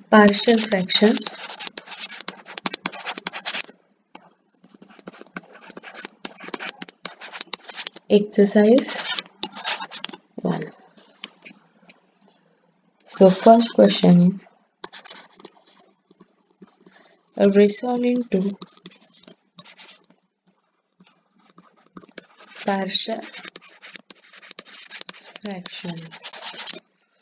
Partial fractions. Exercise 1. So first question is resolve into partial fractions.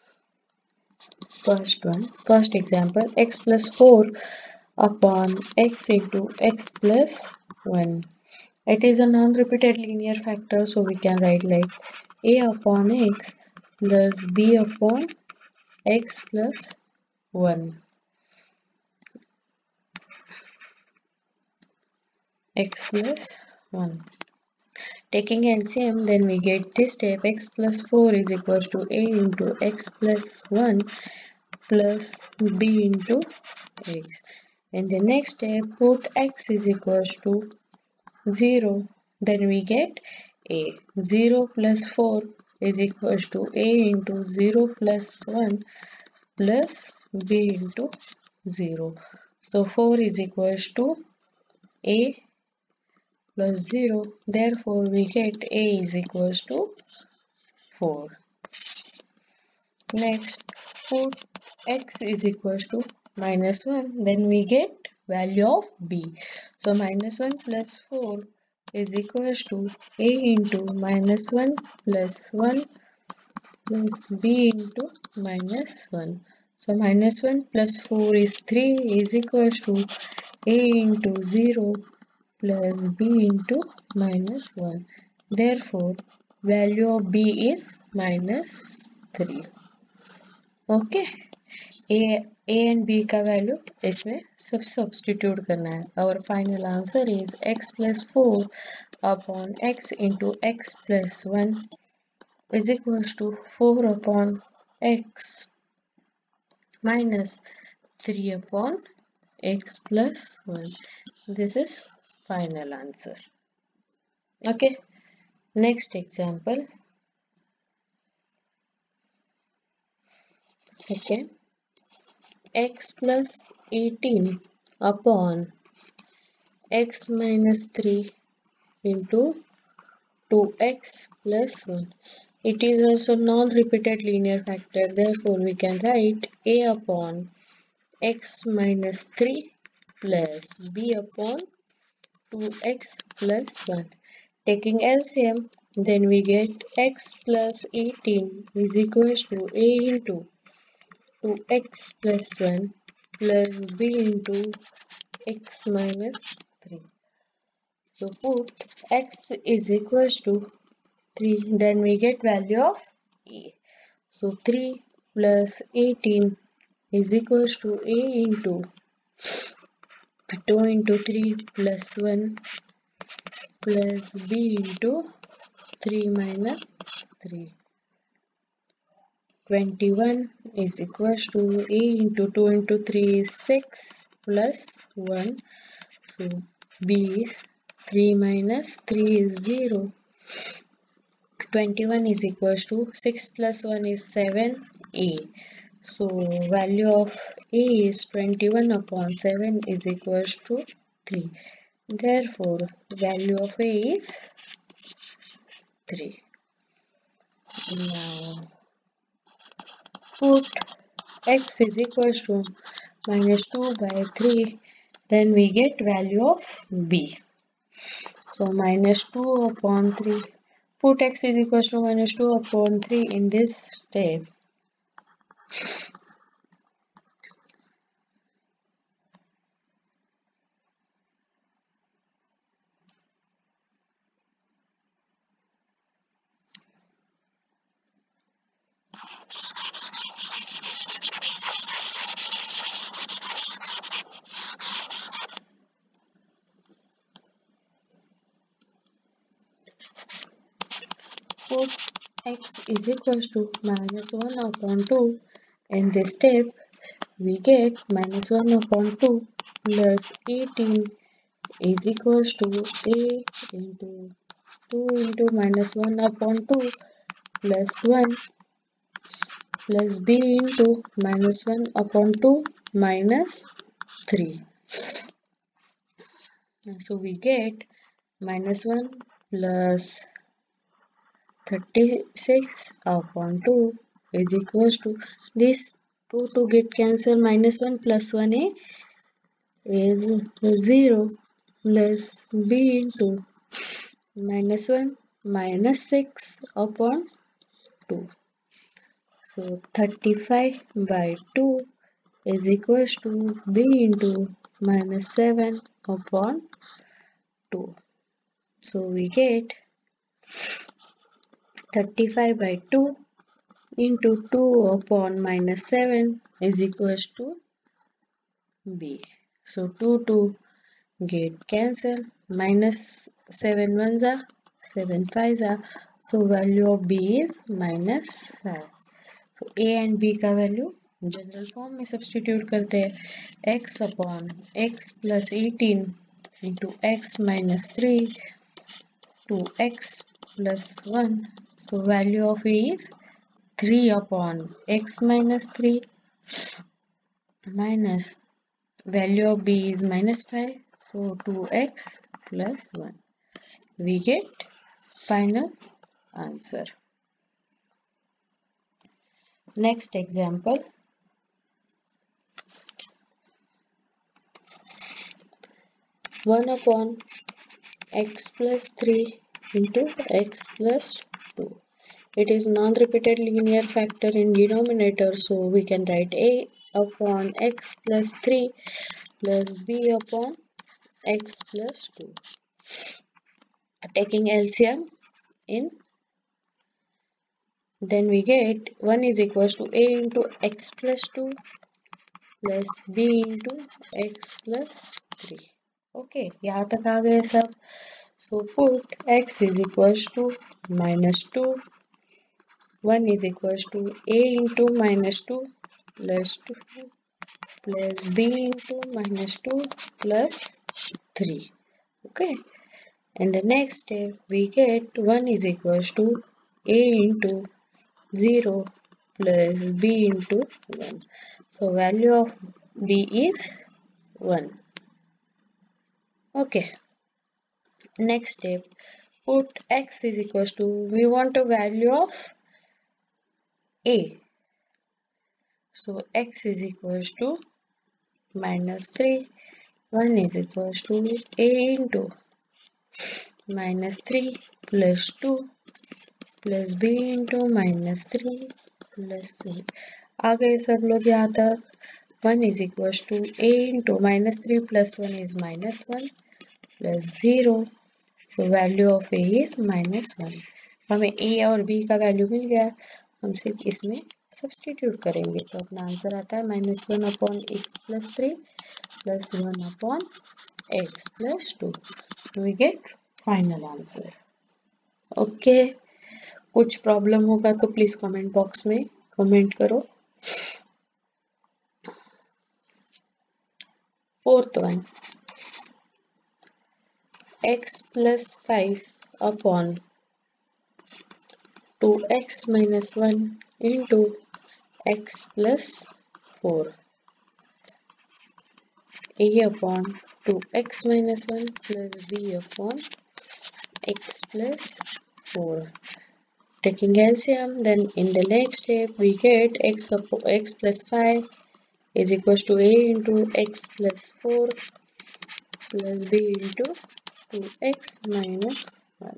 First example, x plus 4 upon x into x plus 1. It is a non-repeated linear factor, so we can write like a upon x plus b upon x plus 1. X plus 1. Taking LCM, then we get this step x plus 4 is equals to a into x plus 1 plus b into x. In the next step, put x is equals to 0. Then we get a. 0 plus 4 is equals to a into 0 plus 1 plus b into 0. So 4 is equals to a plus 0. Therefore, we get a is equals to 4. Next, put x is equals to minus 1. Then we get value of b. So, minus 1 plus 4 is equals to a into minus 1 plus 1 plus b into minus 1. So, minus 1 plus 4 is 3 is equals to a into 0 plus b into minus 1. Therefore, value of b is minus 3. Okay. A and B का value इसमें सब substitute करना है. Our final answer is x plus 4 upon x into x plus 1 is equals to 4 upon x minus 3 upon x plus 1. This is final answer. Okay. Next example. Second, x plus 18 upon x minus 3 into 2x plus 1. It is also non-repeated linear factor. Therefore, we can write a upon x minus 3 plus b upon 2x plus 1. Taking LCM, then we get x plus 18 is equals to a into 2x plus 1 plus b into x minus 3. So put x is equals to 3, then we get value of a. So 3 plus 18 is equals to a into 2 into 3 plus 1 plus b into 3 minus 3. 21 is equals to a into 2 into 3 is 6 plus 1. So b is 3 minus 3 is 0. 21 is equals to 6 plus 1 is 7a. So value of a is 21 upon 7 is equals to 3. Therefore, value of a is 3. Now, put x is equals to minus 2 by 3. Then we get value of b. So minus 2 upon 3. Put x is equals to minus 2 upon 3 in this step. Put x is equals to minus 1 upon 2. In this step, we get minus 1 upon 2 plus 18 is equals to a into 2 into minus 1 upon 2 plus 1 plus b into minus 1 upon 2 minus 3. So we get minus 1 plus 36 upon 2 is equals to this 2 get cancelled. Minus 1 plus 1a is 0 plus b into minus 1 minus 6 upon 2. So 35 by 2 is equals to b into minus 7 upon 2. So we get 35 by 2 into 2 upon minus 7 is equals to b. So 2 get cancelled. Minus 7 ones are 7 5s are. So value of b is minus 5. So a and b का value general form में substitute करते हैं. x upon x plus 18 into x minus 3 to x plus 1. So value of a is 3 upon x minus 3 minus value of b is minus 5. So 2x plus 1. We get final answer. Next example. 1 upon x plus 3 into x plus 2. It is non-repeated linear factor in denominator, so we can write a upon x plus 3 plus b upon x plus 2. Taking LCM in, then we get 1 is equals to a into x plus 2 plus b into x plus 3. Okay, यहाँ तक आ गए सब. So put x is equals to minus 2, 1 is equals to a into minus 2 plus 2 plus b into minus 2 plus 3. Okay, and the next step we get 1 is equals to a into 0 plus b into 1. So value of b is 1. Okay, next step, put x is equals to, we want a value of a. So x is equals to minus 3, 1 is equals to a into minus 3 plus 2 plus b into minus 3 plus 3. आ गए सब लोग यहाँ तक. 1 is equals to a into minus 3 plus 1 is minus 1 plus 0. So value of a is minus 1. हमें a और b का value मिल गया, हम सिर्फ इसमें सब्स्टिट्यूट करेंगे तो अपना आंसर आता है minus 1 upon x plus 3 plus 1 upon x plus 2. We get final answer. Okay, कुछ प्रॉब्लम होगा तो प्लीज कमेंट बॉक्स में कमेंट करो. Fourth one, x plus 5 upon 2x minus 1 into x plus 4. a upon 2x minus 1 plus b upon x plus 4. Taking LCM, then in the next step we get x plus 5 is equals to a into x plus 4 plus b into 2x minus 1.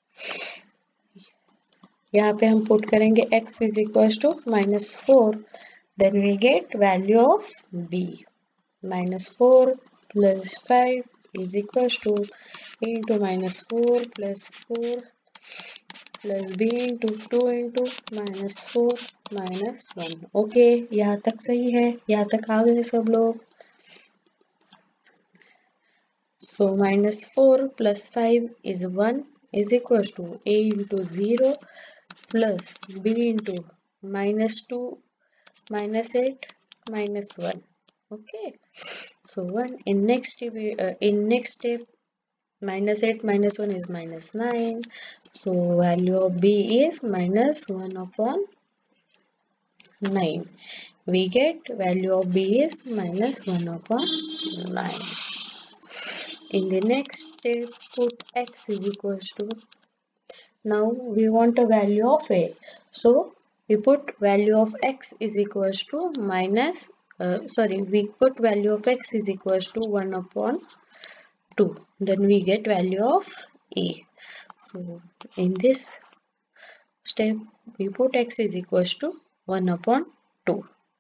यहाँ पे हम put करेंगे x is equals to minus 4, then we get value of b. Minus 4 plus 5 is equals to a into minus 4 plus 4 plus b into 2 into minus 4 minus 1. Okay, यहाँ तक सही है, यहाँ तक आ गए सब लोग. So minus 4 plus 5 is 1 is equals to a into 0 plus b into minus 2 minus 8 minus 1. Okay, so 1 in next step minus 8 minus 1 is minus 9. So value of b is minus 1 upon 9. We get value of b is minus 1 upon 9. In the next step, put x is equals to, now we want a value of a. So we put value of x is equals to minus, we put value of x is equals to 1 upon 2. Then we get value of a. So in this step, we put x is equals to 1 upon 2.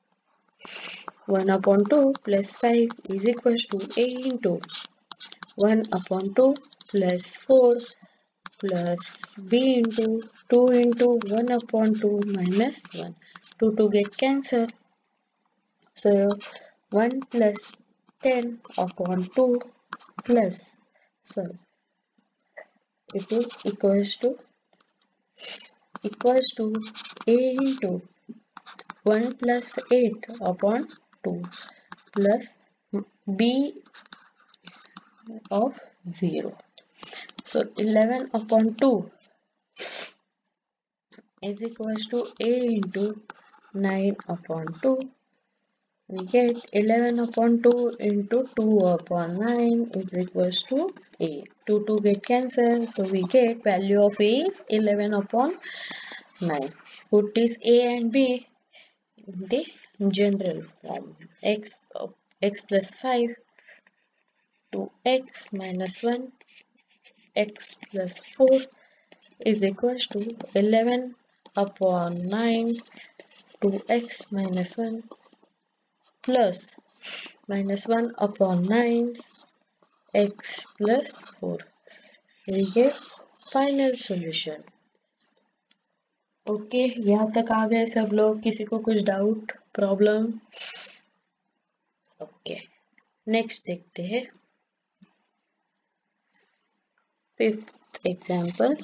1 upon 2 plus 5 is equals to a into 1 upon 2 plus 4 plus b into 2 into 1 upon 2 minus 1. 2 get cancelled. So 1 plus 10 upon 2 plus, it is equals to a into 1 plus 8 upon 2 plus b of 0. So 11 upon 2 is equals to a into 9 upon 2. We get 11 upon 2 into 2 upon 9 is equals to a. 2 get cancelled. So we get value of a is 11 upon 9. Put this a and b in the general form. X plus 5 to x minus 1 x plus 4 is equals to 11 upon 9 to x minus 1 plus minus 1 upon 9 x plus 4. We get final solution. Okay, यहाँ तक आ गए सब लोग? किसी को कुछ doubt, problem? Okay, next देखते हैं fifth example.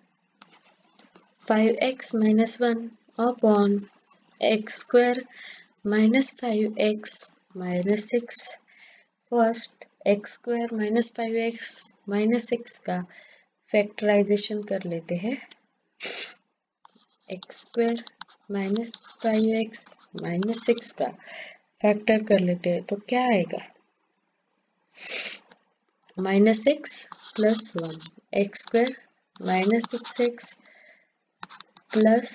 5x minus 1 upon x square minus 5x minus 6. First x square minus 5x minus 6 का फैक्टराइजेशन कर लेते हैं. x square minus 5x minus 6 का फैक्टर कर लेते हैं तो क्या आएगा? minus 6 plus 1 x square minus 6x plus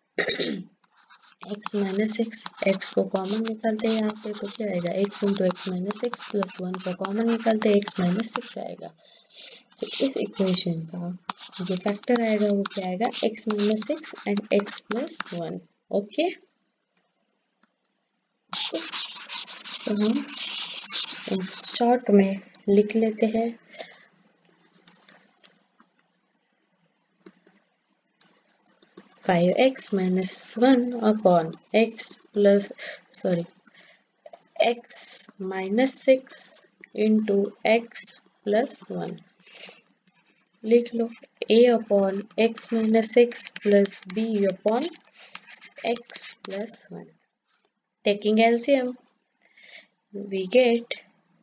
x minus 6. x को कॉमन निकालते हैं यहाँ से तो क्या आएगा? x into x minus 6 plus 1 का कॉमन निकालते हैं x माइनस 6 आएगा. तो इस इक्वेशन का जो फैक्टर आएगा वो क्या आएगा? x minus 6 and x plus 1. Okay, तो हम शॉर्ट में लिख लेते हैं. Five x minus 1 upon x minus 6 into x plus 1. लिख लो a upon x minus 6 plus b upon x plus 1. Taking LCM, we get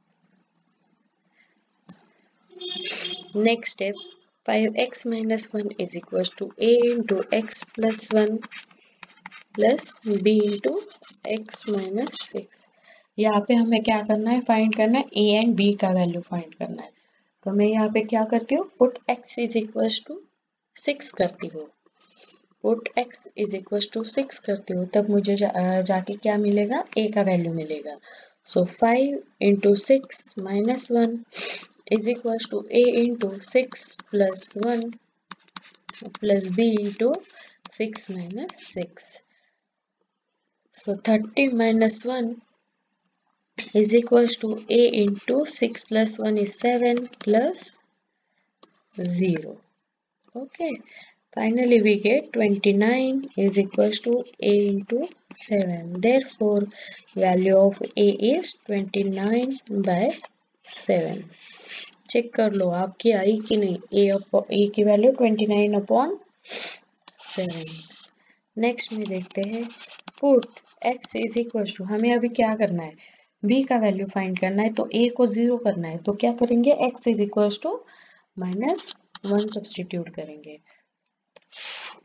next step 5x minus 1 is equals to a into x plus 1 plus b into x minus 6. यहाँ पे हमें क्या करना है? Find करना है a एंड b का value find करना है. तो मैं यहाँ पे क्या करती हूँ? Put x is equals to 6 करती हूँ. Put x is equals to 6 करती हूँ तब मुझे जाके क्या मिलेगा? a का वैल्यू मिलेगा. So 5 into 6 minus 1 is equals to a into 6 plus 1 plus b into 6 minus 6. So 30 minus 1 is equals to a into 6 plus 1 is 7 plus 0. Okay, finally we get 29 is equals to a into 7. Therefore, value of a is 29 by 7. Check कर लो आपकी आई कि नहीं. a की value 29 upon 7. Next में देखते हैं put x is equal to, हमें अभी क्या करना है? b का वैल्यू फाइंड करना है तो a को 0 करना है. तो क्या करेंगे? x is equal to -1 substitute करेंगे.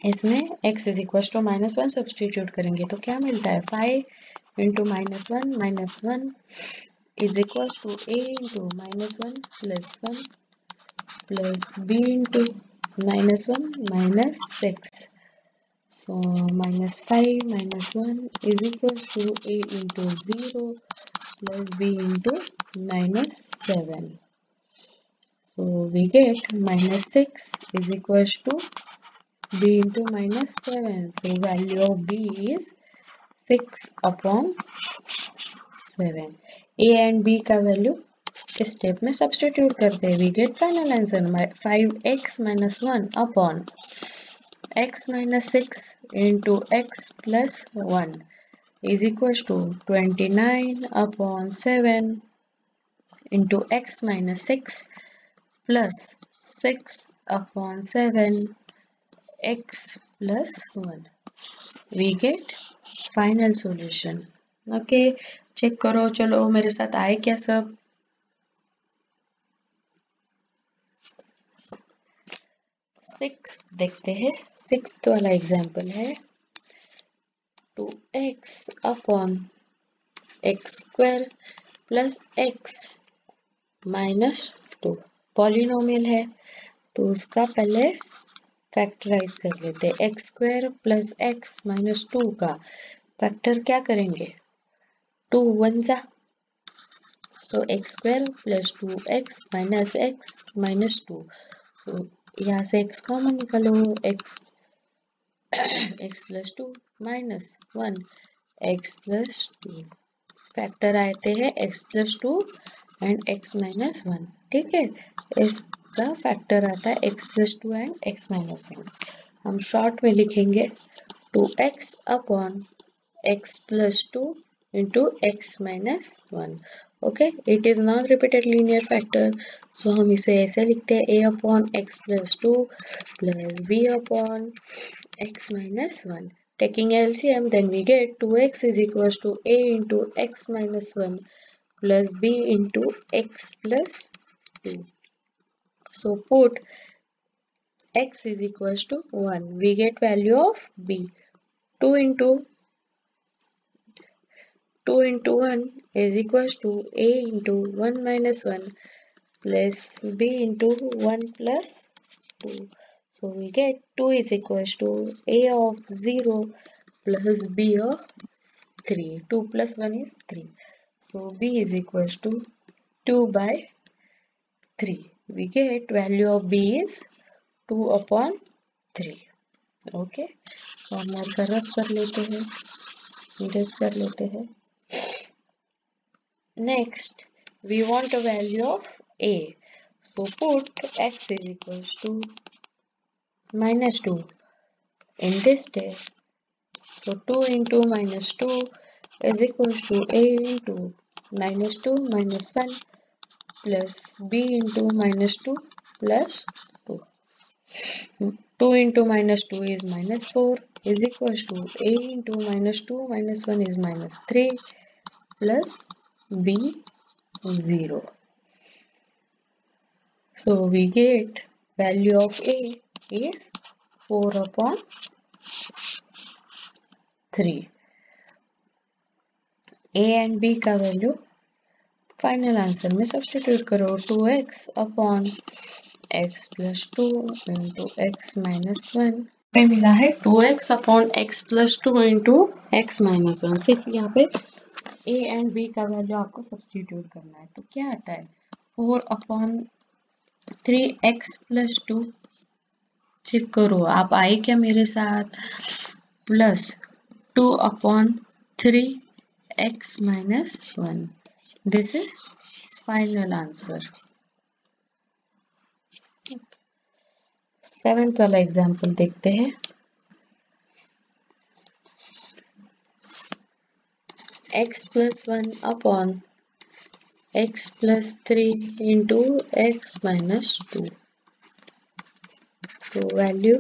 इसमें x is equal to -1 substitute करेंगे तो क्या मिलता है 5 into -1 is equal to a into -1 +1 plus b into -1 -6. So -5 -1 is equal to a into 0 plus b into -7. So we get -6 is equal to b into -7. So value of b is 6 upon 7. a and b का value इस step में substitute करते हैं. We get final answer 5x - 1 upon x minus 6 into x plus 1 is equal to 29 upon 7 into x minus 6 plus 6 upon 7 x plus 1. We get final solution. Okay, check करो. चलो मेरे साथ आए क्या सब. देखते हैं. 6th वाला एग्जाम्पल है 2x upon x square plus x minus 2. Polynomial है तो उसका पहले फैक्टराइज कर लेते हैं. X square plus x minus 2 का फैक्टर क्या करेंगे 2 1 जा. So x square plus 2x minus x minus 2. So यहाँ से x कॉमन निकालो. x plus 2 minus 1 x plus 2. Factor आते हैं x plus 2 and x minus 1. ठीक है, इसका फैक्टर आता है x plus 2 and x minus 1. हम शॉर्ट में लिखेंगे 2x upon x plus 2 into x minus 1. Okay, it is non-repeated linear factor. So हम इसे ऐसे लिखते हैं a upon x plus 2 plus b upon x minus 1. Taking LCM, then we get 2x is equals to a into x minus 1 plus b into x plus 2. So put x is equals to 1. We get value of b. 2 into 1 is equals to a into 1 minus 1 plus b into 1 plus 2. So we get 2 is equals to a of 0 plus b of 3. 2 plus 1 is 3. So b is equals to 2 by 3. We get value of b is 2 upon 3. Okay. So हम ऐसा रब कर लेते हैं, index कर लेते हैं. Next, we want a value of a. So put x is equals to minus 2 in this step. So 2 into minus 2 is equals to a into minus 2 minus 1 plus b into minus 2 plus 2. 2 into minus 2 is minus 4 is equals to a into minus 2 minus 1 is minus 3 plus b 0. So we get value of a is 4 upon 3. a and b का value final answer में substitute करो. 2x upon x plus 2 into x minus 1 पे मिला है 2x upon x plus 2 into x minus 1. सिर्फ यहाँ पे a and b का वैल्यू आपको सब्स्टिट्यूट करना है. तो क्या आता है 4 अपॉन 3x प्लस 2. चेक करो आप आए क्या मेरे साथ. Plus 2 upon 3x minus 1. This is final answer. 7th वाला एग्जाम्पल देखते हैं. x plus 1 upon x plus 3 into x minus 2. So value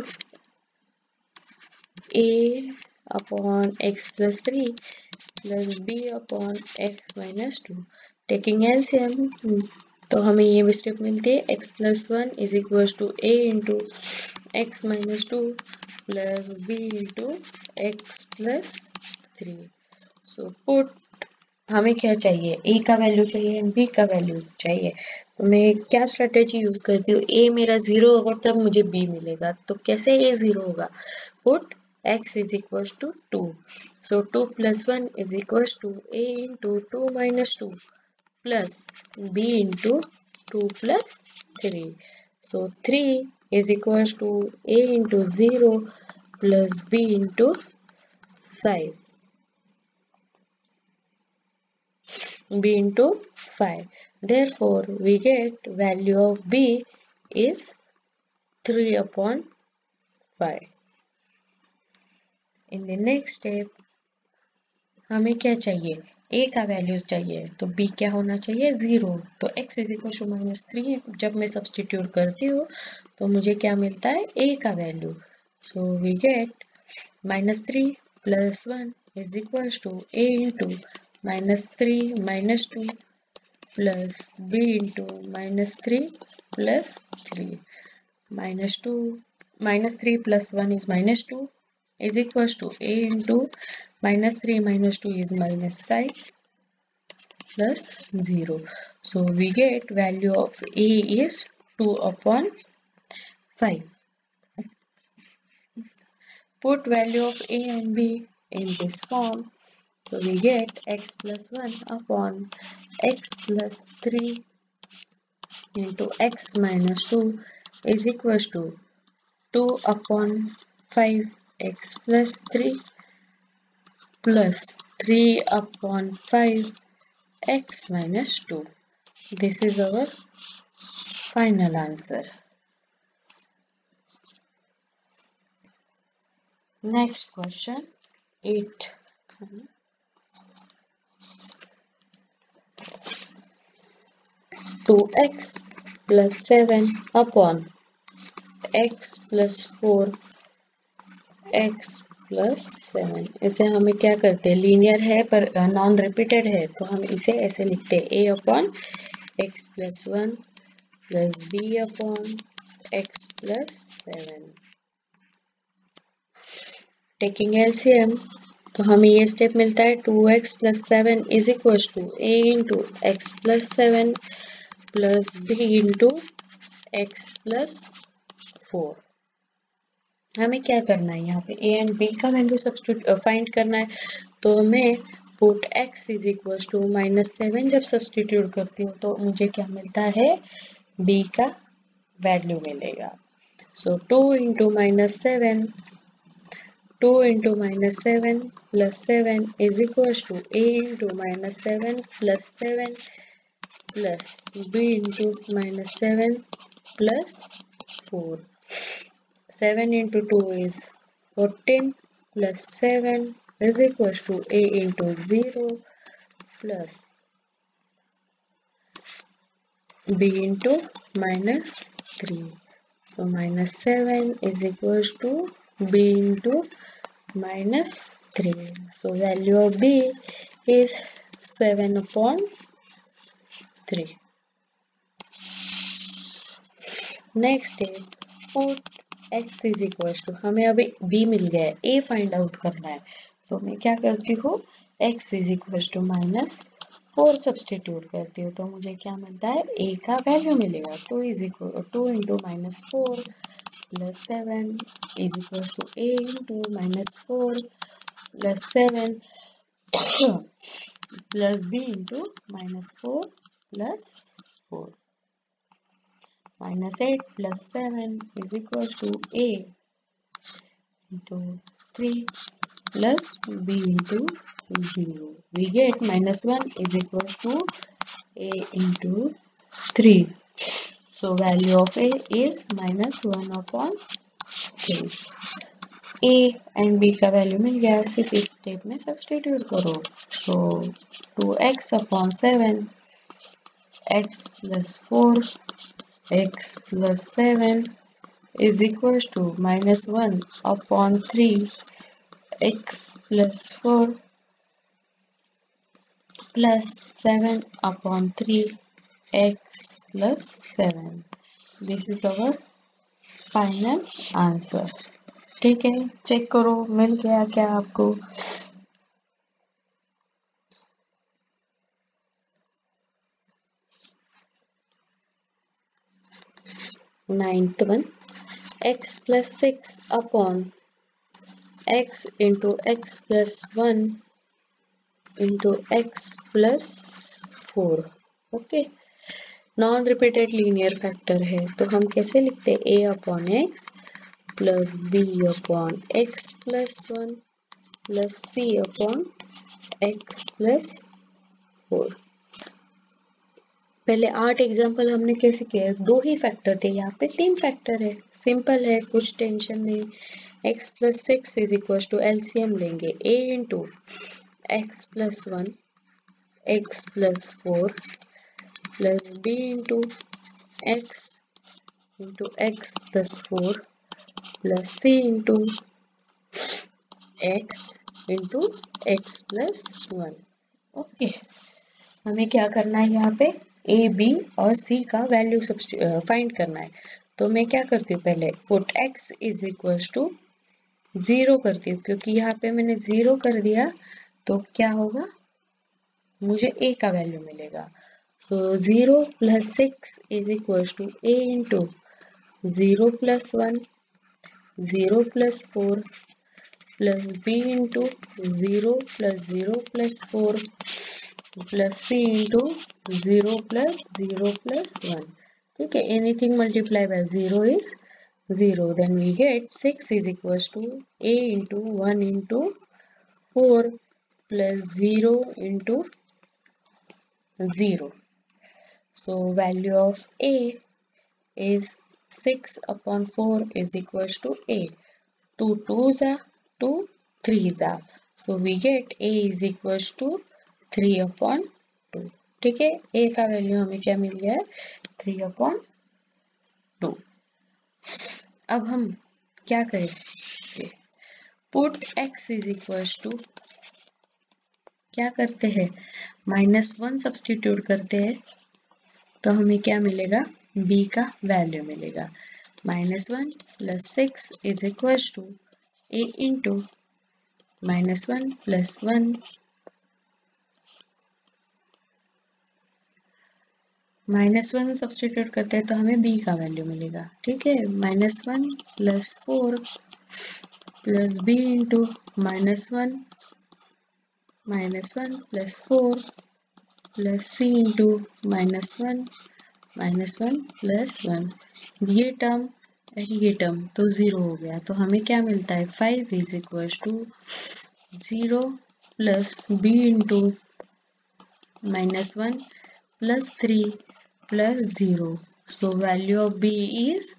a upon x plus 3 plus b upon x minus 2. Taking LCM, तो हमें ये step मिलती है x plus 1 is equals to a into x minus 2 plus b into x plus 3. So put, हमें क्या चाहिए, a का value चाहिए एंड b का वैल्यू चाहिए. तो मैं क्या स्ट्रेटेजी यूज करती हूँ, a मेरा 0 होगा तब मुझे b मिलेगा. तो कैसे a 0 होगा, put x is equals to 2. So 2 plus 1 is equals to a into 2 minus 2 plus b into 2 plus 3. So 3 is equals to a into 0 plus b into 5. b into 5. Therefore, we get value of b is 3 upon 5. In the next step, हमें क्या चाहिए, a का values चाहिए. तो b क्या होना चाहिए, 0. तो x इज इक्वल टू -3 जब मैं सब्सटीट्यूट करती हूँ तो मुझे क्या मिलता है, a का value. So we get -3 plus 1 is equals to a into -3 minus 2 plus b into -3 plus 3. -3 plus 1 is -2 is equals to a into -3 minus 2 is -5 plus 0. So we get value of a is 2 upon 5. Put value of a and b in this form. So we get x plus 1 upon x plus 3 into x minus 2 is equals to 2 upon 5 x plus 3 plus 3 upon 5 x minus 2. This is our final answer. Next question 8. 2x plus 7 upon x plus 4 x plus 7. इसे हमें क्या करते हैं, linear है पर non repeated है तो हम इसे ऐसे लिखते हैं a upon x plus 1 plus b upon x plus 7. Taking LCM तो हमें ये स्टेप मिलता है 2x plus 7 is equals to a into x plus 7 plus b into x plus 4. हमें क्या करना है, यहाँ पे a एंड b का वैल्यू सब्स्टिट्यूट फाइंड करना है. तो मैं put x is equal to -7 जब सब्स्टिट्यूट करती हूँ तो मुझे क्या मिलता है, b का वैल्यू मिलेगा. सो 2 into -7 plus 7 is equals to a into -7 plus 7 plus b into -7 plus 4. 7 into 2 is 14 plus 7 is equals to a into 0 plus b into -3. So -7 is equals to b into -3. So value of b is 7 upon 3. Next is put x is equals to, हमें अभी b मिल गया है, a find out करना है. तो मैं क्या करती हूँ, x is equals to -4 substitute करती हूँ तो मुझे क्या मिलता है, a का वैल्यू मिलेगा. 2 into -4 plus 7 is equals to a into -4 plus 7 plus b into -4 plus 4. -8 plus 7 is equals to a into 3 plus b into 0. We get -1 is equals to a into 3. So value of a is -1 upon 3. a and b का value मिल गया, सिर्फ इस step में substitute करो. तो 2x upon 7 x plus 4 x plus 7 is equals to -1 upon 3 x plus 4 plus 7 upon 3 x plus 7. This is our final answer. ठीक है, चेक करो मिल गया क्या आपको। Ninth one, x plus 6 upon x into x plus 1 into x plus 4। Okay, non repeated linear factor है तो हम कैसे लिखते हैं, a upon x plus b upon x plus 1 प्लस सी अपॉन एक्स प्लस 4। पहले 8 एग्जाम्पल हमने कैसे किया, 2 ही फैक्टर थे, यहाँ पे 3 फैक्टर है, सिंपल है, कुछ टेंशन नहीं। x plus 6 is equal to LCM लेंगे a into x plus 1 x plus 4 plus b into x plus 4 plus c into x plus 1। Okay, हमें क्या करना है, यहाँ पे a b और c का वैल्यू फाइंड करना है। तो मैं क्या करती हूँ, पहले put x is equal to 0 करती हूँ, क्योंकि यहाँ पे मैंने 0 कर दिया तो क्या होगा, मुझे a का वैल्यू मिलेगा। So 0 plus 6 is equal to a into 0 plus 1 0 plus 4 plus b into 0 plus 4 plus c into 0 plus 1। ठीक है, anything multiply by 0 is 0, then we get 6 is equals to a into 1 into 4 plus 0 into 0. So value of a is 6 upon 4 is equals to a. 2 2s are 2 3s are. So we get a is equals to 3 upon 2. ठीक है, a का value हमें क्या मिल गया है, 3 upon 2। अब हम क्या करें, put x is equal to, क्या करते हैं, -1 सब्सटीट्यूट करते हैं तो हमें क्या मिलेगा, b का वैल्यू मिलेगा। -1 plus 6 is equal to a into -1 plus 1 -1 substitute करते हैं तो हमें b का वैल्यू मिलेगा। ठीक है, -1 plus 4 plus b into -1 plus 4 plus c into -1 plus 1। ये टर्म तो 0 हो गया, तो हमें क्या मिलता है, 5 is equal to 0 plus b into -1 plus 3 plus 0। So value of b is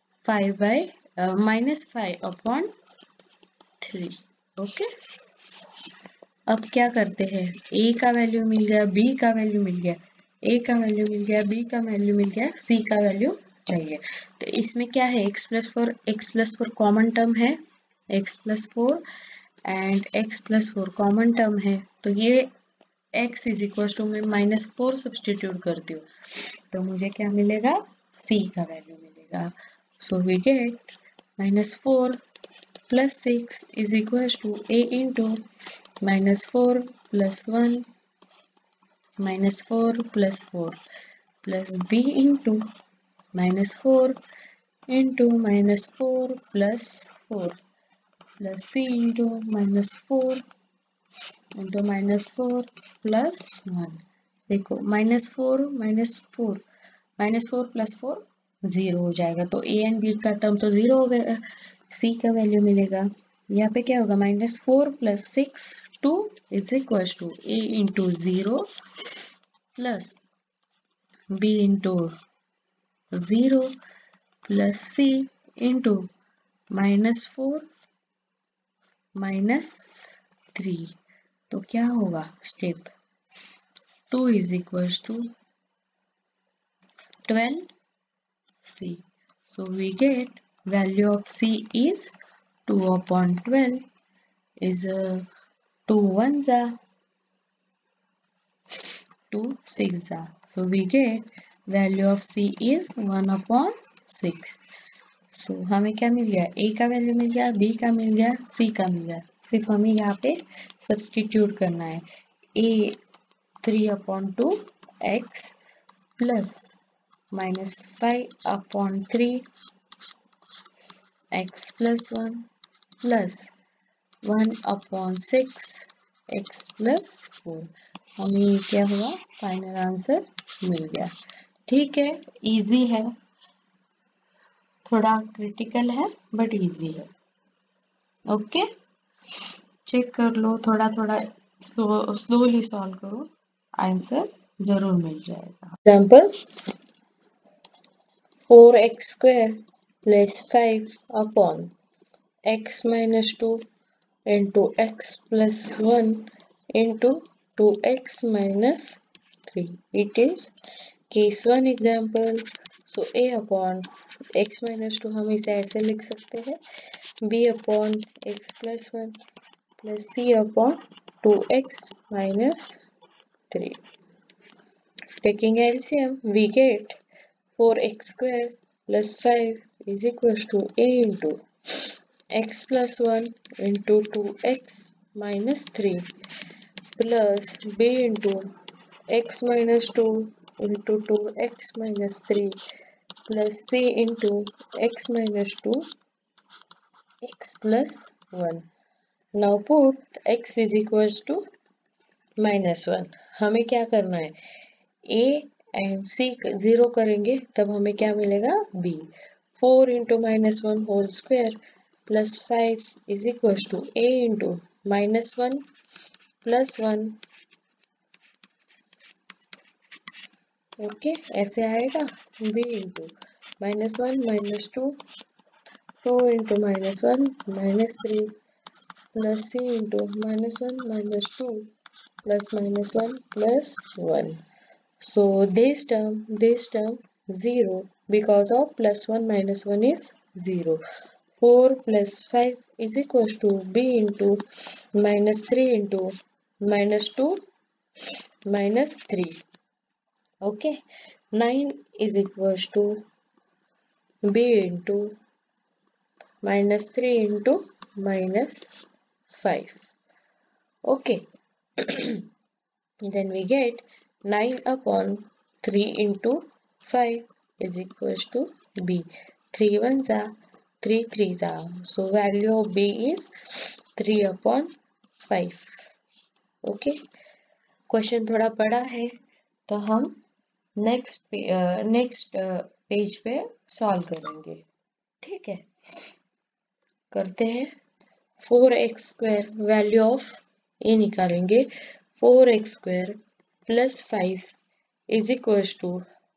-5 upon 3। Okay, अब क्या करते हैं, a का वैल्यू मिल गया, b का वैल्यू मिल गया, a का वैल्यू मिल गया, b का वैल्यू मिल गया, c का वैल्यू चाहिए। तो इसमें क्या है, x प्लस 4 कॉमन टर्म है, x plus 4 and x plus 4 common term है, तो ये x इज इक्वल टू मैं -4 सब्सटीट्यूट करती हूँ तो मुझे क्या मिलेगा, c का वैल्यू मिलेगा। So we get -4 plus 6 is equal to a into -4 plus 1 -4 plus 4 plus b into -4 into -4 plus 4 plus c into -4 into -4 plus 1। देखो -4 प्लस 4 0 हो जाएगा, तो a एंड b का टर्म तो 0 हो गया, c का वैल्यू मिलेगा। यहाँ पे क्या होगा, -4 plus 6 2 is equal to a into 0 plus b into 0 plus c into -4 -3। तो क्या होगा, step 2 is equal to 12c। So we get value of c is 2 upon 12 is 2 1s are 2 6s are. So we get value of c is 1 upon 6. So हमें क्या मिल गया, ए का value मिल गया, B का मिल गया, सी का मिल गया। सिर्फ हमें यहाँ पे सब्सटीट्यूट करना है। A 3/2 x plus -5/3 x plus 1 प्लस 1/6 एक्स प्लस 4। हमें क्या हुआ, फाइनल आंसर मिल गया। ठीक है, इजी है, थोड़ा क्रिटिकल है बट इजी है। ओके, चेक कर लो, थोड़ा थोड़ा स्लोली सॉल्व करो, आंसर जरूर मिल जाएगा। Example 4x² + 5/x - 2 into x plus 1 into 2x minus 3. It is case 1 example. So a upon x minus 2 हम इसे ऐसे लिख सकते हैं, b upon x plus 1 plus c upon 2x minus 3. Taking LCM, we get 4x² plus 5 is equals to a into x plus 1 into 2x minus 3 plus b into x minus 2 into 2x minus 3 plus c into x minus 2 x plus 1. Now put x is equals to -1. हमें क्या करना है, a and c 0 करेंगे तब हमें क्या मिलेगा, b. 4 into -1 whole square plus 5 is equals to a into -1 plus 1. Okay, ऐसे आएगा, b into -1 -2 2 into -1 -3 plus c into -1 -2 plus -1 plus 1. So this term 0 because of +1 -1 is 0. 4 plus 5 is equals to b into -3 into -2 -3. Okay, 9 is equals to b into -3 into -5. Okay, then we get 9/3 into 5 is equals to b. 3 ones are 3 3s are, so value of b is 3/5. Okay, question थोड़ा बड़ा है तो हम next page पे solve करेंगे। ठीक है, करते हैं। 4x² वैल्यू ऑफ ए निकालेंगे। 4x² plus 5 is equals to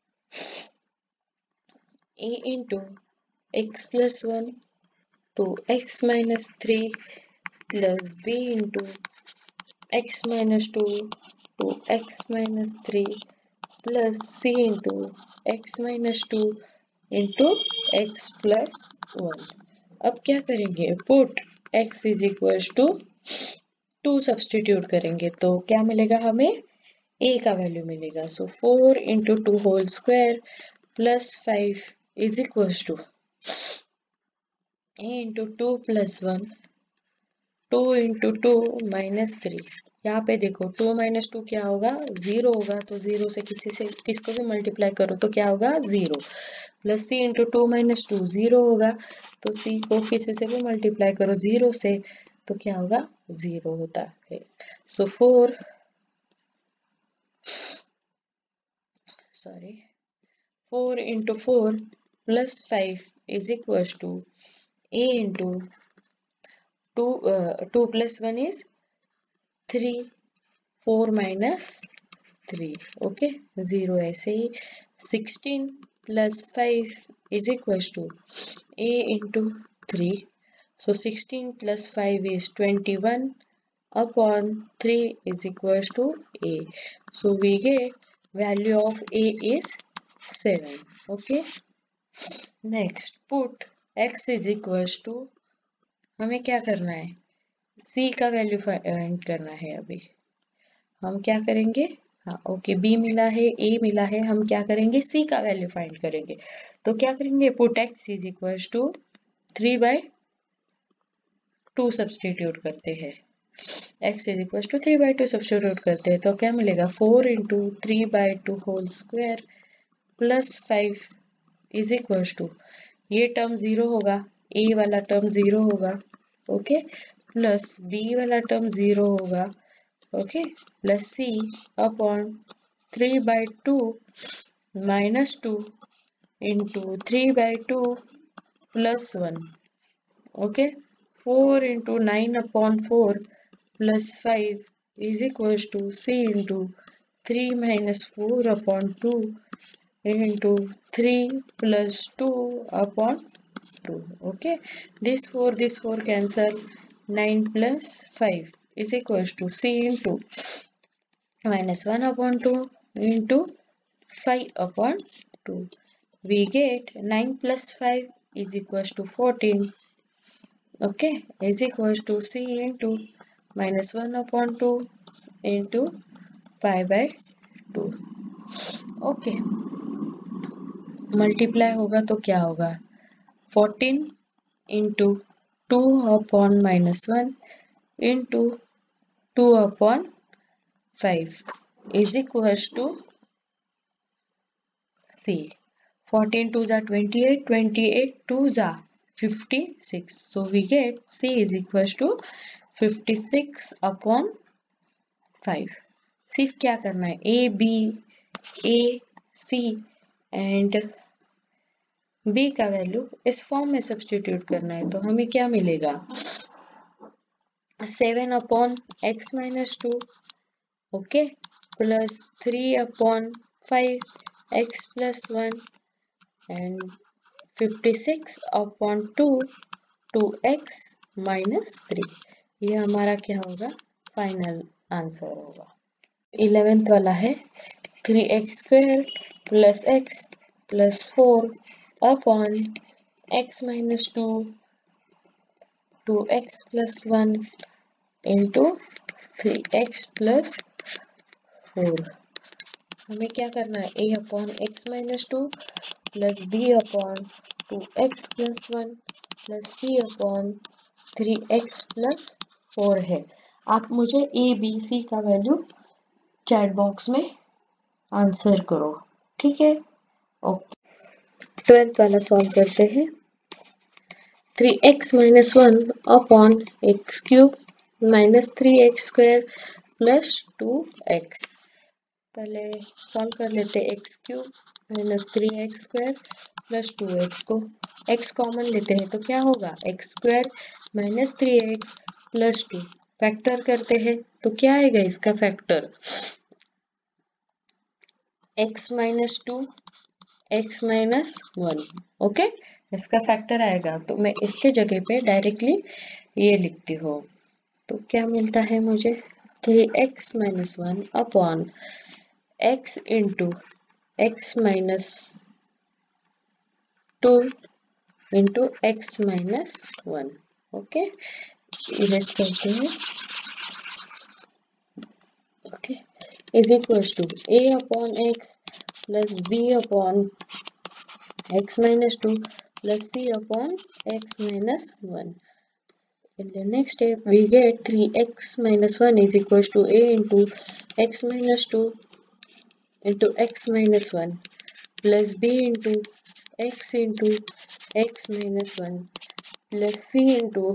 a into x plus 1 to x minus 3 plus b into x minus 2 to x minus 3 plus c into x minus 2 into x plus 1. अब क्या करेंगे, put x is equals to 2 substitute करेंगे तो क्या मिलेगा हमें, a का value मिलेगा। So 4 into 2 whole square plus 5 is equals to a into 2 plus 1 2 into 2 minus 3. यहाँ पे देखो 2 minus 2 क्या होगा, 0 होगा, तो 0 से किसको भी मल्टीप्लाई करो तो क्या होगा, 0. प्लस c into 2 minus 2 0 होगा, तो c को किसी से भी मल्टीप्लाई करो 0 से तो क्या होगा, 0 होता है। So 4 into 4 plus 5 is equals to a into 2 plus 1 is 3 4 minus 3. Okay, 0 ऐसे ही। 16 plus 5 is equals to a into 3. So 16 plus 5 is 21 upon 3 is equals to a. So we get value of a is 7. Okay, next put x is equals to, हमें क्या करना है, c का value find करना है। अभी हम क्या करेंगे, हाँ ओके, बी मिला है, ए मिला है, हम क्या करेंगे, सी का वैल्यू फाइंड करेंगे। तो क्या करेंगे, put x is equal to 3/2 substitute करते हैं, x is equal to 3/2 substitute करते हैं, तो क्या मिलेगा 4 into 3/2 whole square plus 5 is equal to, ये टर्म 0 होगा, ए वाला टर्म 0 होगा, ओके, प्लस बी वाला टर्म 0 होगा, okay, plus c upon 3/2 minus 2 into 3/2 plus 1, okay, 4 into 9 upon 4 plus 5 is equals to c into 3 minus 4 upon 2 into 3 plus 2 upon 2. Okay, this 4 cancel, 9 plus 5 is equals to c into minus 1 upon 2 into 5 upon 2. We get 9 plus 5 is equals to 14. Okay, is equals to c into minus 1 upon 2 into 5/2. Okay, multiply होगा तो क्या होगा, 14 into 2 upon minus 1 into 2 upon 5 is equal to c, 14 2 जा 28, 28 2 जा 56, so we get c is equal to 56 upon 5. सिर्फ क्या करना है, a b a c and b का वैल्यू इस फॉर्म में सब्स्टिट्यूट करना है, तो हमें क्या मिलेगा, 7 upon x minus 2, okay, plus 3 upon 5 x plus 1 and 56 upon 2 2x minus 3, ये हमारा क्या होगा, फाइनल आंसर होगा। 11th वाला है 3x² plus x plus 4 upon x minus 2 2x plus 1 into 3x plus 4। हमें क्या करना है, a upon x minus 2 plus b upon 2x plus 1 plus c upon 3x plus 4 है। आप मुझे a b c का वैल्यू चैट बॉक्स में answer करो, ठीक है, ओके। 12th वाला सॉल्व करते हैं, 3x minus 1 upon x cube minus 3x² plus 2x। पहले सॉल्व कर लेते हैं, x cube minus 3x² plus 2x को x कॉमन लेते हैं तो क्या होगा, x² minus 3x plus 2, factor करते हैं तो क्या आएगा इसका factor, x minus 2 x minus 1, okay, इसका फैक्टर आएगा, तो मैं इसके जगह पे डायरेक्टली ये लिखती हूँ, तो क्या मिलता है मुझे, 3x minus 1 upon x into x minus 2 into x minus 1, okay, erase करते हैं, okay, is equal to a upon x plus b upon x minus 2 plus c upon x minus 1. In the next step, we get 3x minus 1 is equals to a into x minus 2 into x minus 1 plus b into x minus 1 plus c into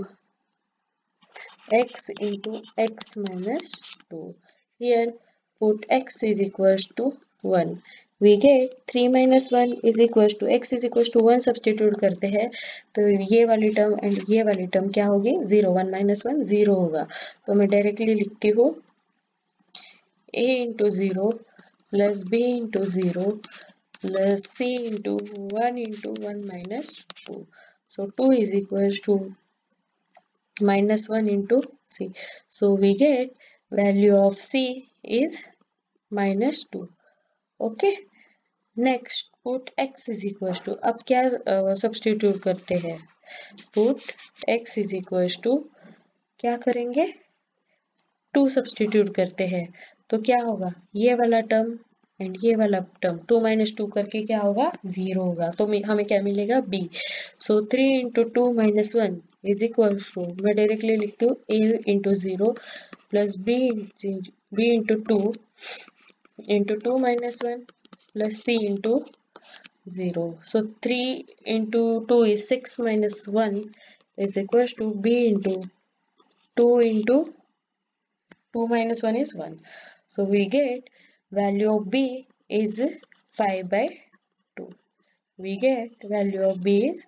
x minus 2. Here, put x is equals to 1. We get 3 minus 1 is equals to x is equals to 1 substitute करते हैं तो ये वाली term and ये वाली term क्या होगी, 0, 1 minus 1 0 होगा, तो मैं डायरेक्टली लिखती हूँ a into 0 plus b into 0 plus c into 1 into 1 minus 2, so 2 is equals to minus 1 into c, so we get value of c is minus 2, okay। Next put x is equal to, अब क्या substitute करते हैं, put x is equal to क्या करेंगे, 2 substitute करते हैं तो क्या होगा, ये वाला टर्म एंड ये वाला टर्म 2 - 2 करके क्या होगा, 0 होगा। तो हमें क्या मिलेगा, b। So 3 × 2 - 1 is equal to, मैं डायरेक्टली लिखती हूँ a × 0 plus b × 2 × 2 - 1 plus c × 0. So 3 × 2 is 6 - 1 is equals to b × 2 × 2 - 1 is 1. So we get value of b is 5/2. We get value of b is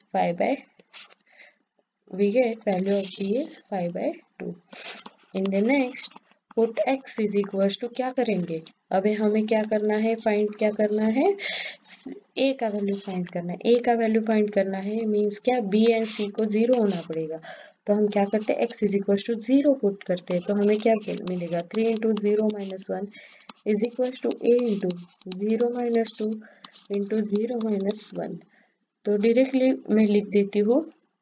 5/2. In the next, put x is equals to क्या करेंगे, अबे हमें क्या करना है, क्या करना है, a का वैल्यू फाइंड करना है। a का वैल्यू फाइंड करना है मीन्स क्या, b एंड c को 0 होना पड़ेगा। तो हम क्या करते हैं, x is equal to 0 put करते हैं। तो हमें क्या मिलेगा, 3 × 0 - 1 इज इक्वल टू a × 0 - 2 × 0 - 1। तो डायरेक्टली मैं लिख देती हूँ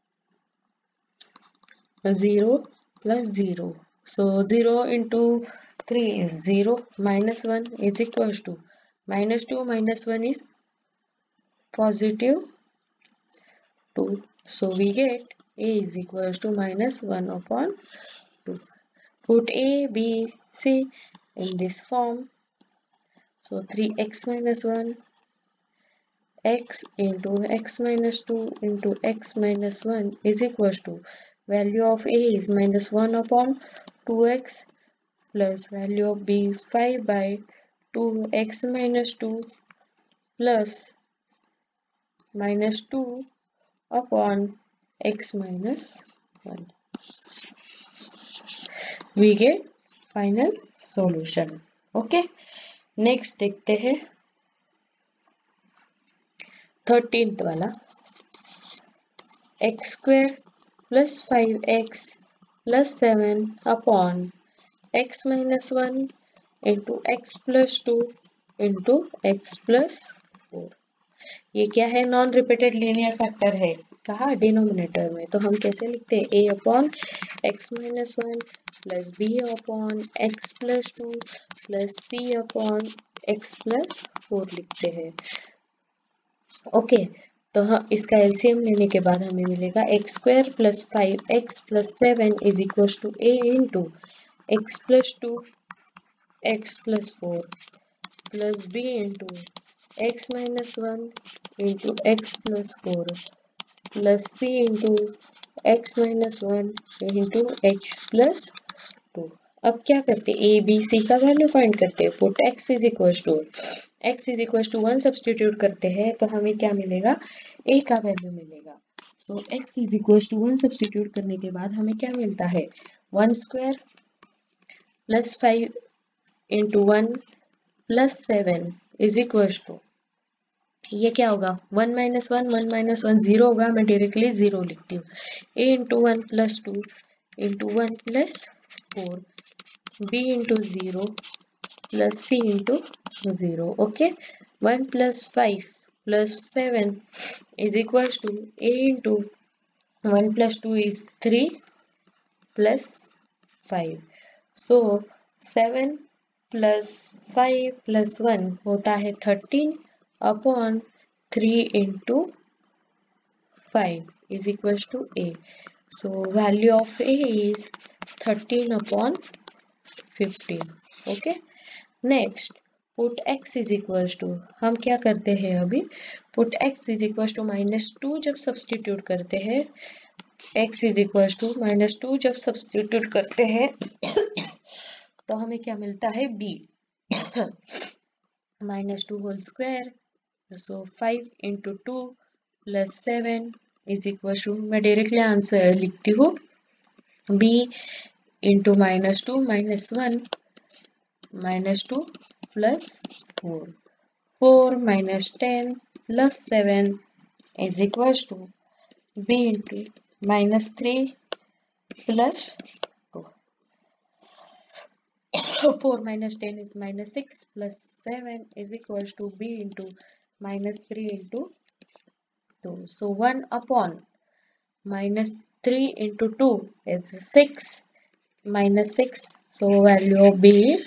0 + 0. So 0 × 3 is 0 - 1 is equals to -2 - 1 is +2. So we get a is equals to -1/2. Put a, b, c in this form. So 3x - 1 x × x - 2 × x - 1 is equals to, value of a is -1/2x plus value of b 5/2x - 2 plus -2/x - 1. We get final solution. Okay, next देखते हैं 13th वाला, x² + 5x + 7/x - 1 × x + 2 × x + 4। ये क्या है, non repeated linear factor है, कहा denominator में। तो हम कैसे लिखते हैं, a/x - 1 plus b/x + 2 plus c/x + 4 लिखते हैं। ओके, तो हाँ, इसका एलसीएम लेने के बाद हमें मिलेगा x² + 5x + 7 is equal to a × x + 2 x + 4 plus b × x - 1 × x + 4 plus c × x - 1 × x + 2। अब क्या करते हैं, a b c का वैल्यू फाइंड करते हैं। Put x is equal to 1 substitute करते हैं तो हमें क्या मिलेगा, a का वैल्यू मिलेगा। So x is equal to 1 substitute करने के बाद हमें क्या मिलता है, 1² + 5 × 1 + 7 इज इक्वल टू, ये क्या होगा, 1 - 1 0 होगा, मैं डायरेक्टली 0 लिखती हूँ। a × 1 + 2 × 1 + 4 b × 0 plus c × 0. Okay, 1 + 5 + 7 is equals to a × 1 + 2 is 3 plus 5. So 7 plus 5 plus 1 होता है 13/3 × 5 is equals to a. So value of a is 13/15. Okay, next put x is equals to, हम क्या करते हैं अभी, put x is equals to -2 जब substitute करते हैं, x is equals to -2 जब सब्सटीट्यूट करते हैं तो हमें क्या मिलता है, b -2 whole square. So 5 × 2 + 7 is equal to, मैं डायरेक्टली आंसर लिखती हूँ, b × -2 - 1 -2 plus 4 4 - 10 plus 7 is equals to b × -3 plus 2. 4 - 10 is -6 plus 7 is equals to b × -3 × 2. So 1/-3 × 2 is 6 - 6 So value of b is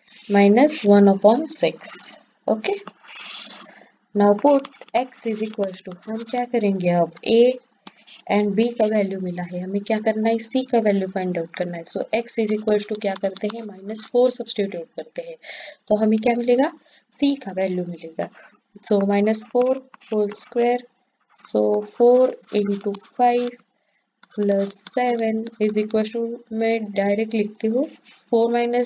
-1/6. Okay. Now put x is equals to, हम क्या करेंगे अब, a and b का value मिला है, हमें क्या करना है, c का वैल्यू फाइंड आउट करना है. So x is equals to क्या करते हैं, -4 सब्सटीट्यूट करते हैं, तो हमें क्या मिलेगा, c का वैल्यू मिलेगा. So -4 whole square, so 4 × 5 + 7 is equal to, मैं डायरेक्ट लिखती हूँ, 4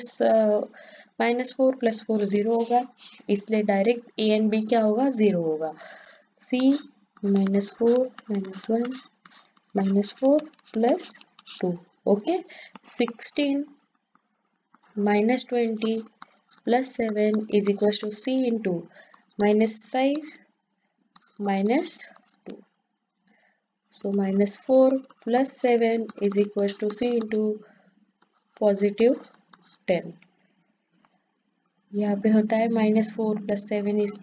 -4 + 4 0 होगा, इसलिए डायरेक्ट a एंड b क्या होगा, 0 होगा. c -4 -1 -4 + 2. Okay. 16 -20 + 7 is equals to c into -5 -2. So -4 + 7 is equals to c into +10. यहाँ पे होता है -4 + 7 is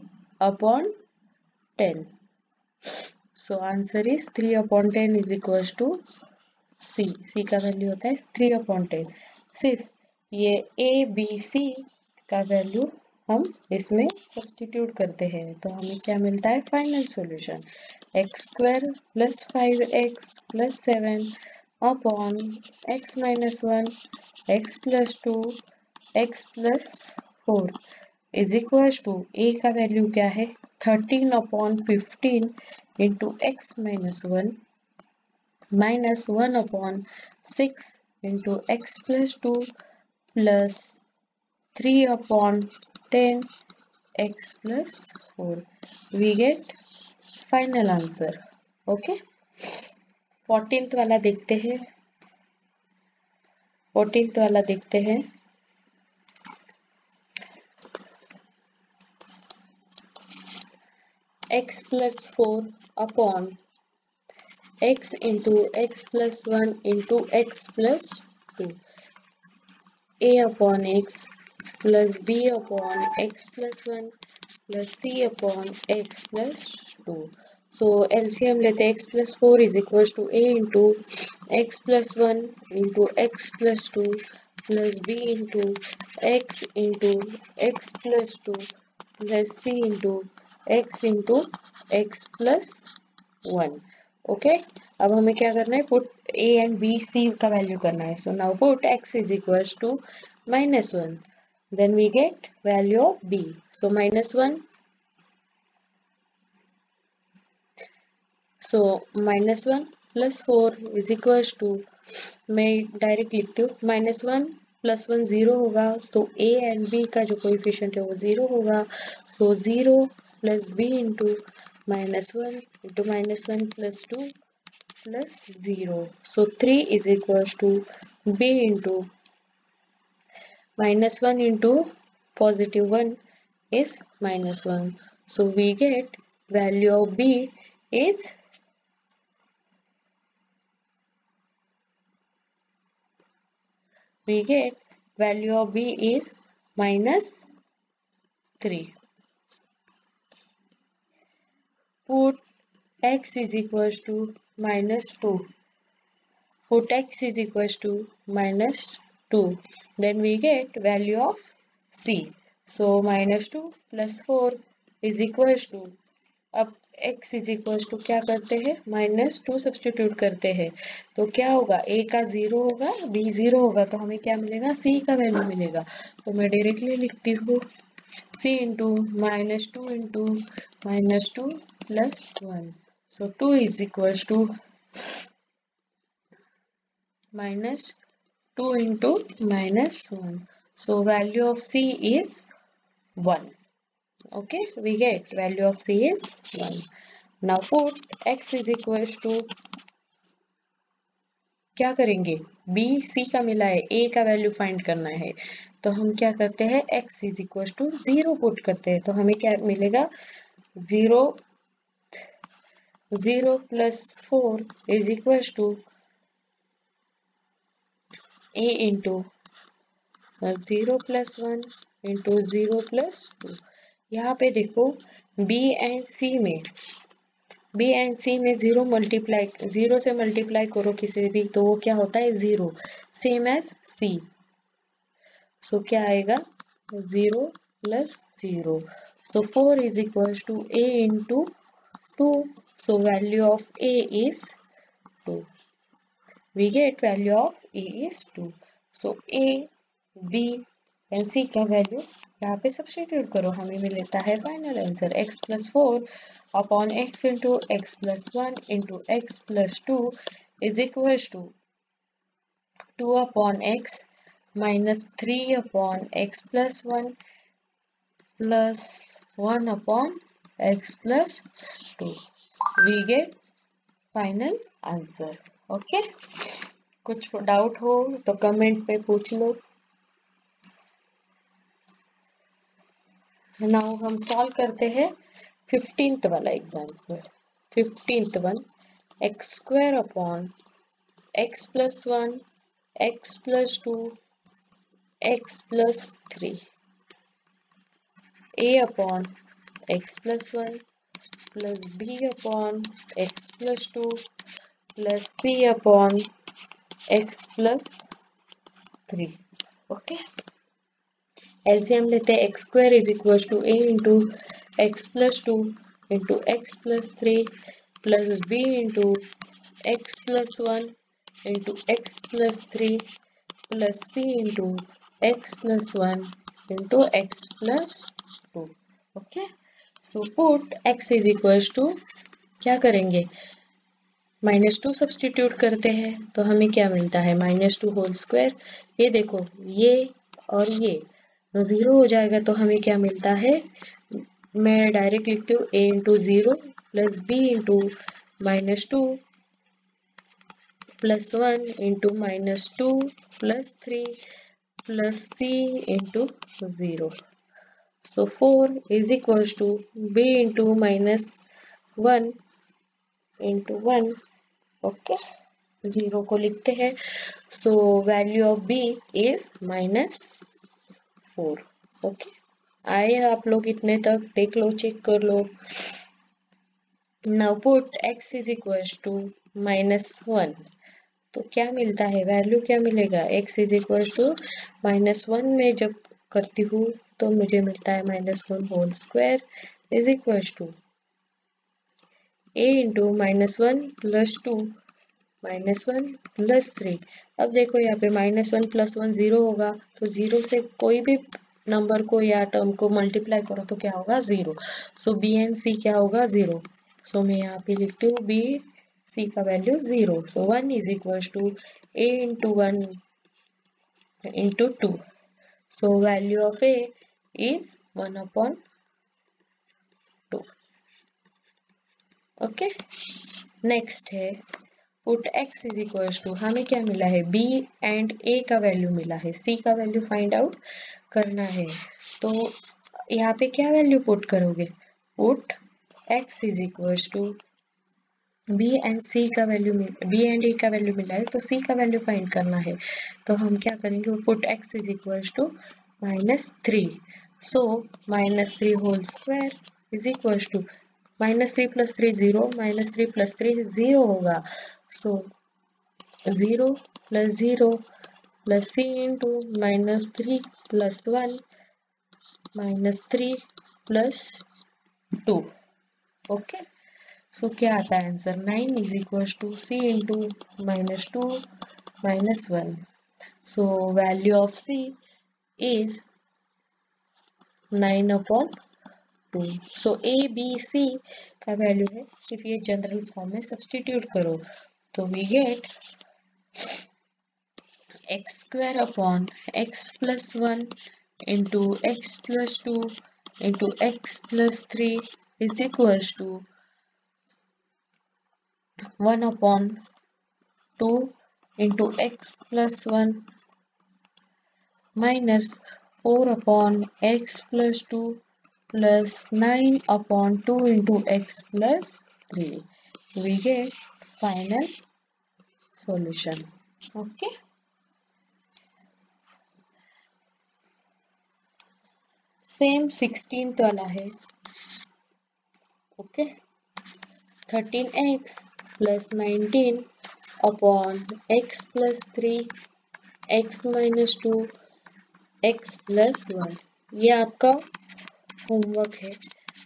3/10. So answer is 3/10 is equals to c. c का वैल्यू होता है 3/10. सिर्फ ये a b c का वैल्यू हम इसमें सब्स्टिट्यूट करते हैं, तो हमें क्या मिलता है, final solution x² + 5x + 7 upon x - 1 x + 2 x + 4 is equal to, a का वैल्यू क्या है, 13/15 into x - 1 -1/6 into x + 2 plus 3/10 x + 4. We get final answer. Okay. 14th वाला देखते हैं. 14th वाला देखते हैं. x + 4 upon x into x + 1 into x + 2, a upon x plus b upon x + 1 plus c upon x + 2. So LCM लेते हैं, x + 4 is equal to a into x + 1 into x + 2 plus b into x into x + 2 plus c into x into x + 1. Okay. अब हमें क्या करना है, put a and b c का value करना है. So now put x is equal to -1, then we get value of b. So -1, so -1 + 4 is equal to, मैं direct लिखती हूँ, -1 + 1 0 होगा, तो a एंड b का जो कोएफिशिएंट है वो 0 होगा. सो 0 plus b into -1 into -1 + 2 plus 0. So 3 is equals to b into -1 into +1 is -1. So we get value of b is -3. Put x is equals to -2. Put x is equals to -2. Then we get value of c. So -2 + 4 is equals to, अब x is equals to क्या करते हैं, -2 substitute करते हैं, तो क्या होगा, a का 0 होगा, b 0 होगा, तो हमें क्या मिलेगा, c का वैल्यू मिलेगा. तो मैं डायरेक्टली लिखती हूँ c into -2 into -2 plus 1. So 2 is equals to -2 into -1. So value of c is 1. Okay, we get value of c is 1. Now put x is equals to, क्या करेंगे, b c का मिला है, a का value find करना है, तो हम क्या करते हैं, x is equals to 0 put करते हैं, तो हमें क्या मिलेगा, 0 + 4 is equals to a into 0 + 1 into 0 + 2. यहाँ पे देखो b एंड c में 0 से मल्टीप्लाई करो किसी भी, तो वो क्या होता है, 0, सेम एज c. सो क्या आएगा 0 plus 0. So 4 is equals to a into 2. So value of a is 2. We get value of a is 2. So a, b and c का वैल्यू यहाँ पे सब्स्टिट्यूट करो, हमें मिलता है final answer x plus 4 upon x into x plus 1 into x plus 2 is equals to 2 upon x minus 3 upon x plus 1 plus 1 upon x plus 2. We get final answer. Okay? कुछ doubt हो तो comment पे पूछ लो. Now हम solve करते हैं 15th वाला example. 15th one, x square upon x plus 1 x plus 2 x plus 3 a upon x plus 1 plus b upon x plus 2 plus c upon x plus 3. Okay, LCM लेते हैं. X square is equal to a into x plus 2 into x plus 3 plus b into x plus 1 into x plus 3 plus c into x plus 1 into x plus 2. Okay, so put x is equal to, क्या करेंगे, -2 substitute करते हैं तो हमें क्या मिलता है, -2 whole square. ये देखो, ये और ये 0 हो जाएगा तो हमें क्या मिलता है, मैं डायरेक्ट लिखती हूँ a into 0 plus b into -2 plus 1 into -2 plus 3 plus c into 0. So 4 is equal to b into -1 into 1. Okay, 0 को लिखते हैं. So value of b is -4. Okay, आए आप लोग इतने तक, देख लो, चेक कर लो. Now put x is equal to -1. तो क्या मिलता है, वैल्यू क्या मिलेगा, x इज इक्वल टू -1 में जब करती हूँ तो मुझे मिलता है -1 whole square is equal to a into -1 plus 2 -1 plus 3. अब देखो यहाँ पे -1 प्लस 1 0 होगा, तो 0 से कोई भी नंबर को या टर्म को मल्टीप्लाई करो तो क्या होगा, 0. सो b एंड c क्या होगा, 0. सो मैं यहाँ पे लिखती हूँ b c का value 0. So 1 is equal to a into 1 into 2. So value of a is 1 upon 2. Okay, next है put x is equal to, हमें क्या मिला है, b एंड a का वैल्यू मिला है, c का वैल्यू फाइंड आउट करना है. तो यहाँ पे क्या वैल्यू पुट करोगे, put x is equal to b and c का वैल्यू, b एंड a का वैल्यू मिला है तो c का वैल्यू फाइंड करना है. तो हम क्या करेंगे, put x is equal to -3. So -3 whole square is equal to -3 plus 3 0, -3 plus 3 0 होगा. सो 0 plus 0 plus c into -3 plus 1 -3 plus 2. Okay, so क्या आता है answer, 9 is equal to c into -2 -1. So value of c is 9 upon 2. So a b c का value है, सिर्फ ये general form में substitute करो तो we get x square upon x plus 1 into x plus 2 into x plus 3 is equal to 1 upon 2 into x plus 1 minus 4 upon x plus 2 plus 9 upon 2 into x plus 3. We get final solution. Okay. Same 16th वाला है. Okay. 13x plus 19 upon x plus 3 x minus 2 x plus 1। ये आपका homework है,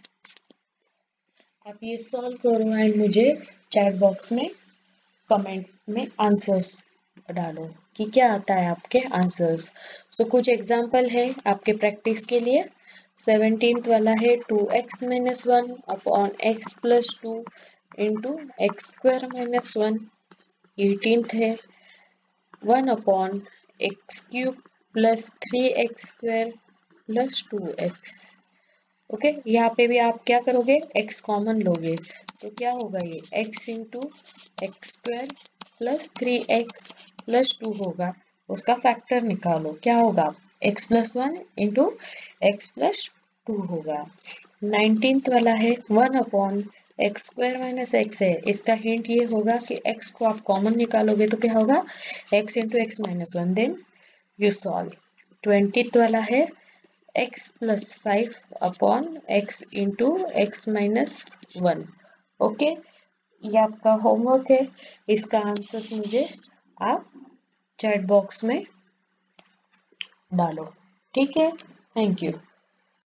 आप ये solve करो and मुझे chat box में कमेंट में आंसर्स डालो कि क्या आता है आपके आंसर्स। सो कुछ एग्जांपल है आपके प्रैक्टिस के लिए। 17th वाला है 2x minus 1 upon x plus 2 into x square minus 1। 18th है 1 upon x cube plus 3x square plus 2x। Okay, यहाँ पे भी आप क्या करोगे, x कॉमन लोगे तो क्या होगा, ये x into x square plus 3x plus 2 होगा। उसका फैक्टर निकालो, क्या होगा, x plus 1 into x plus 2 होगा। 19th वाला है 1 upon x square minus x है। इसका हिंट ये होगा कि x को आप कॉमन निकालोगे तो क्या होगा, x into x minus 1, then you solve. 20th वाला है x plus 5 upon x into x minus 1। Okay, ये आपका होमवर्क है, इसका आंसर मुझे आप चैट बॉक्स में डालो। ठीक है, थैंक यू।